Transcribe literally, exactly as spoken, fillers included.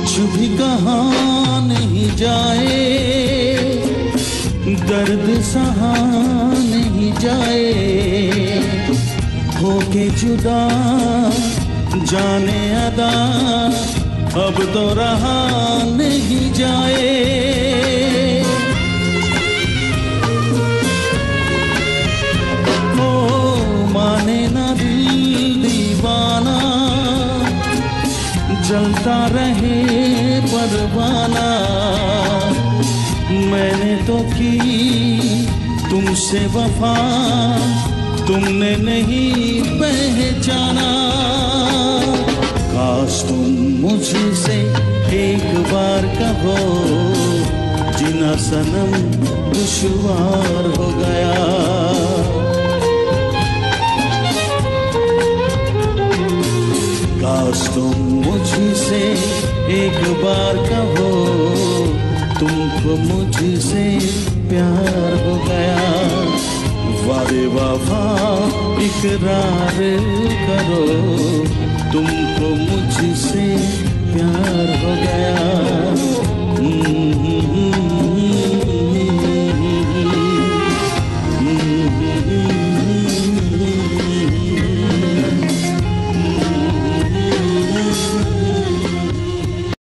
कुछ भी कहा नहीं जाए, दर्द सहा नहीं जाए, होके जुदा जाने अदा अब तो रहा नहीं जाए। ओ माने ना दिल दीवाना, जलता रहे परवाना, मैंने तो की तुमसे वफा, तुमने नहीं पहचाना। काश तुम मुझसे एक बार कहो, जीना सनम दुश्वार हो गया। काश तुम मुझसे एक बार कहो, तुमको मुझसे प्यार हो गया। वादे वफा इकरार करो, तुमको मुझसे